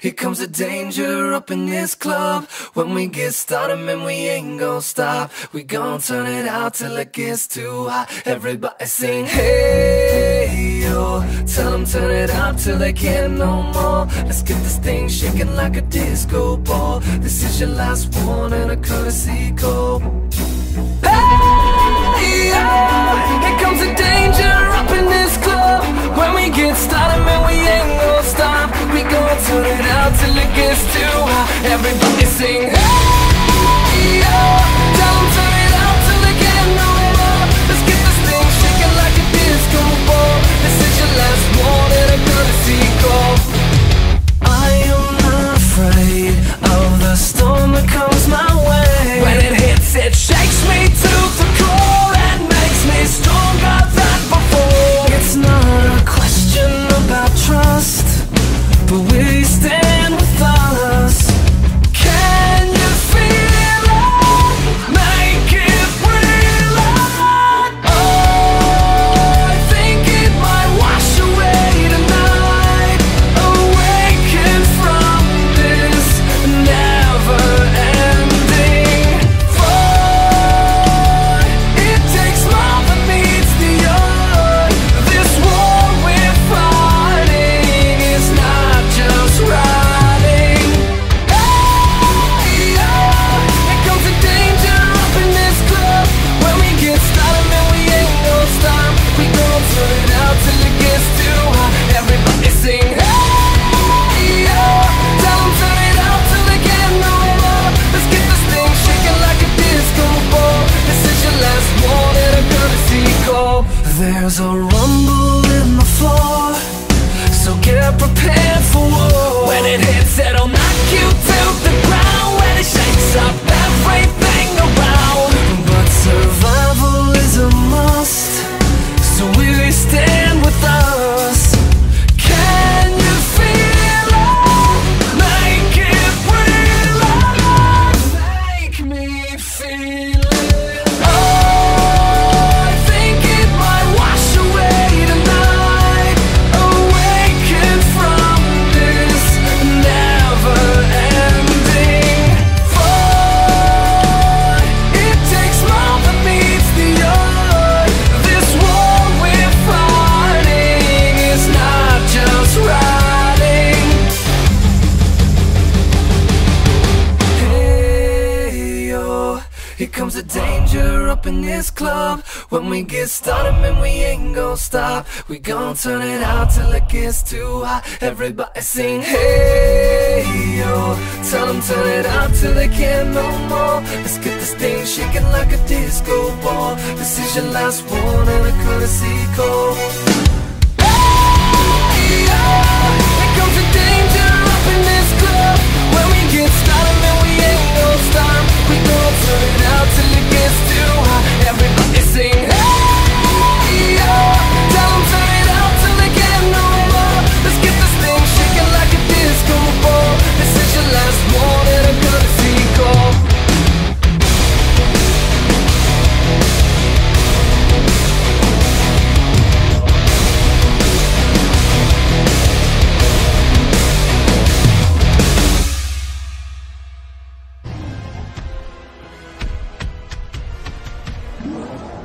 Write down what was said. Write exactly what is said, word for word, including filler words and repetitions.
here comes the danger up in this club. When we get started, man, we ain't gon' stop. We gon' turn it out till it gets too hot. Everybody sing, hey, yo. Tell them turn it out till they can't no more. Let's get this thing shaking like a disco ball. This is your last one and a courtesy call. Hey, yo, here comes the danger up in this club. When we get started, man, we ain't gon' stop. We gon' turn it out till it gets too hot. Everybody sing, hey, yo. Tell them turn it out till they can't no more. Let's get this thing shaking like a disco ball. This is your last one and a courtesy call. I am not afraid of the storm that comes my way. When it hits, it shakes me to the core and makes me stronger than before. It's not a question about trust, but we stand with us. Can you feel it? Make it real. Oh, I think it might wash away tonight. Awaken from this never-ending fight. It takes more than meets the eye. This war we're fighting is not just riding. Hey, yeah, here comes the danger up in this club. When we get started, man, we ain't gon' stop. We gon' turn it out till it gets too hot. Everybody sing, hey, yeah. Tell them turn it out till they can't no more. Let's get this thing shaking like a disco ball. This is your last one and a courtesy call. There's a rumble in the floor, so get prepared for war. When it hits, it'll knock you to the ground. When it shakes up everything around. But survival is a must, so we stand with us. Can you feel it? Make it real. Make me feel it. Oh, I think it might wash away tonight. Awaken from this never-ending fight. It takes more than meets the eye. This war we're fighting is not just riding. Hey, yo, here comes the danger up in this club. When we get started, man, we ain't gon' stop. We gon' turn it out till it gets too hot. Everybody sing, hey, yo. Tell them turn it out till they can't no more. Let's get this thing shaking like a disco ball. This is your last one and a courtesy call. Hey, yo, here comes the danger up in this club. When we get started, man, we ain't gon' stop. We gon' turn it out till it gets too hot. Everybody sing, hey, yo. Tell them turn it out till they can't no more. Let's get this thing shaking like a disco ball. This is your last one and a courtesy call. You